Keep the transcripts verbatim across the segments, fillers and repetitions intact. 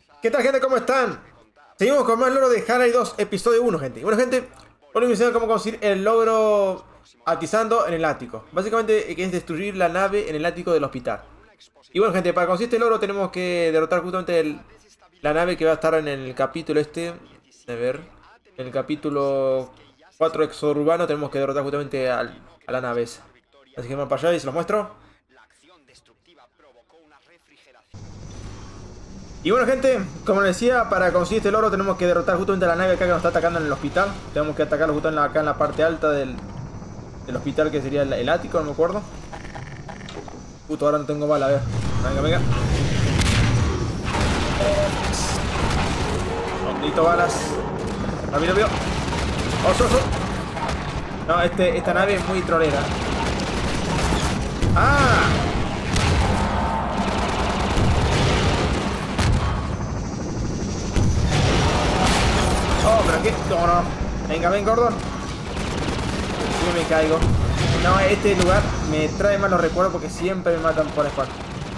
¿Qué tal, gente? ¿Cómo están? Seguimos con más logro de Half-Life dos, episodio uno, gente. Y bueno, gente, hoy les voy a enseñar cómo conseguir el logro atizando en el ático. Básicamente que es destruir la nave en el ático del hospital. Y bueno, gente, para conseguir este logro tenemos que derrotar justamente el, la nave que va a estar en el capítulo este. A ver, en el capítulo cuatro exurbano tenemos que derrotar justamente al, a la nave esa. Así que vamos para allá y se los muestro. Y bueno, gente, como les decía, para conseguir este logro tenemos que derrotar justamente a la nave acá que nos está atacando en el hospital. Tenemos que atacarlo justo en la, acá en la parte alta del, del hospital, que sería el, el ático, no me acuerdo. Puto, ahora no tengo bala, a ver. Venga, venga. Necesito balas. Rápido, rápido. ¡Oso, oso! No, este, esta nave es muy trolera. ¡Ah! Oh, pero qué. No, no. Venga, ven, Gordon. Sí, me caigo. No, este lugar me trae malos recuerdos porque siempre me matan por espalda.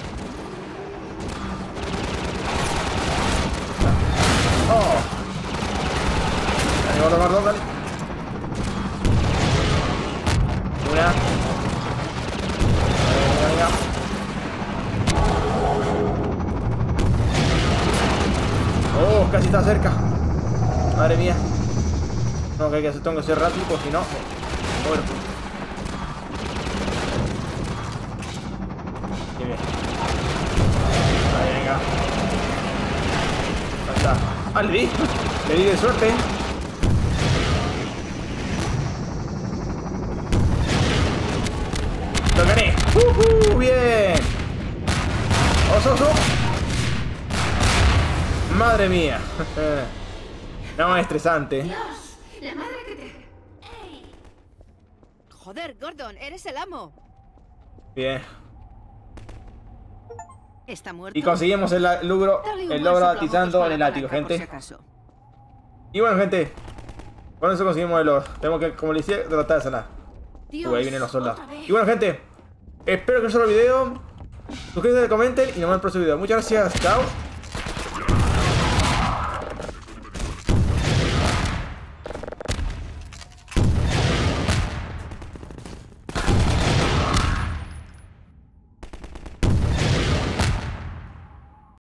Oh. Dale, Gordon, Gordon, dale. Una. Venga, venga. Oh, casi está cerca. Madre mía. No, que hay que hacer, tengo que ser rápido, porque si no, me muero. Bien, bien. Ahí, venga. Ahí está. Ah, le di. Le di de suerte. Lo gané. Uh, uh, bien. Oso, oso. Madre mía. No, es estresante. Dios, la madre que te... ¡Ey! Joder, Gordon, eres el amo. Bien. Está muerto. Y conseguimos el logro, Dale un el buen logro soplamocos atizando para en el la ático, palanca, por si gente. acaso. Y bueno, gente, con eso conseguimos el logro. Tenemos que, como les decía, derrotar a Sanar. Dios, Uy, ahí vienen los soldados. otra vez. Y bueno, gente, espero que os haya gustado el video. Suscríbanse, comenten y nos vemos en el próximo video. Muchas gracias, chao.